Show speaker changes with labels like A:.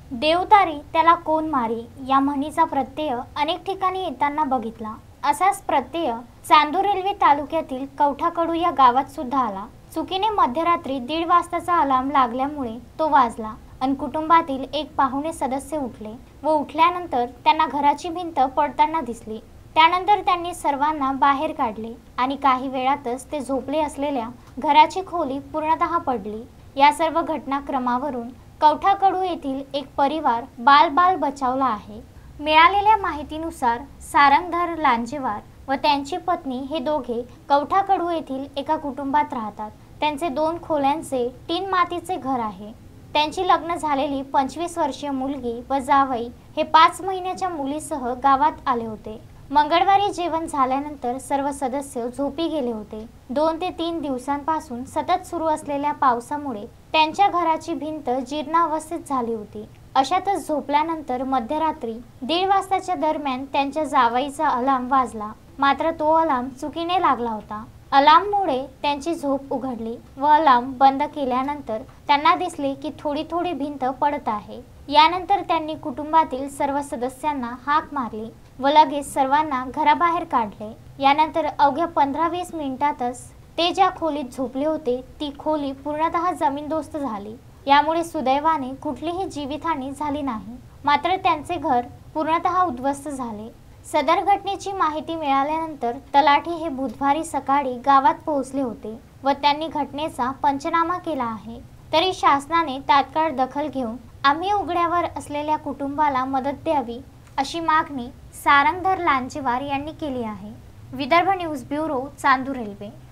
A: देवतारी त्याला कोण मारी या म्हणीचा प्रत्यय अनेक ठिकाणी येताना बघितला। असाच प्रत्यय चांदूर रेल्वे तालुक्यातील कवठाकडू या गावात सुद्धा आला। चुकीने मध्यरात्री 1:30 वाजताचा अलार्म लागल्यामुळे तो वाजला आणि कुटुंबातील एक पाहुणे सदस्य उठले व उठल्यानंतर त्यांना घराची भिंत पडताना दिसली। त्यानंतर त्यांनी सर्वांना बाहेर काढले आणि काही वेळातच ते झोपले असलेल्या घराची खोली पूर्णतः पडली। या सर्व घटनाक्रमावरून कवठाकडू येथील एक परिवार बाल बचावला आहे। मिळालेल्या माहितीनुसार सारंगधर लांजेवार व त्यांची पत्नी हे दोघे कवठाकडू येथील एका कुटुंबात राहतात। त्यांचे 2 खोल्यांचे 3 मातीचे घर आहे। त्यांची लग्न झालेली 25 वर्षीय मुलगी व जावई हे 5 महिन्याच्या मुलीसह गावात आले होते। मंगळवारी जेवण झाल्यानंतर सर्व सदस्य झोपी गेले होते। 2 ते 3 दिवसांपासून सतत सुरू असलेल्या पावसामुळे त्यांच्या घराची भिंत जीर्णावस्थेत झाली होती। अशातच झोपल्यानंतर मध्यरात्री 1:30 वाजताच्या दरम्यान त्यांच्या जावईचा अलार्म वाजला, मात्र तो अलार्म चुकीने लागला होता। अलार्ममुळे त्यांची झोप उघडली व अलार्म बंद केल्यानंतर त्यांना दिसले की थोडी भिंत पडत आहे। यानंतर त्यांनी कुटुंबातील सर्व सदस्यांना हाक मारली व लगेच सर्वांना घराबाहेर काढले। यानंतर अवघ्या 15-20 मिनिटातच ते ज्या खोलीत झोपले होते ती खोली पूर्णतः जमीनदोस्त झाली। यामुळे सुदैवाने कुठलीही जीवितहानी झाली नाही, मात्र त्यांचे घर पूर्णतः उद्ध्वस्त झाले। सदर घटनेची माहिती मिळाल्यानंतर तलाठी हे बुधवारी सकाळी गावात पोहोचले होते व त्यांनी घटनेचा पंचनामा केला आहे। तरी शासनाने तात्काळ दखल घेऊन आम्ही उघड्यावर असलेल्या कुटुंबाला मदत द्यावी अशी मागणी सारंगधर लांजेवार यांनी केली आहे। Vidarbha news bureau, Chandur railway.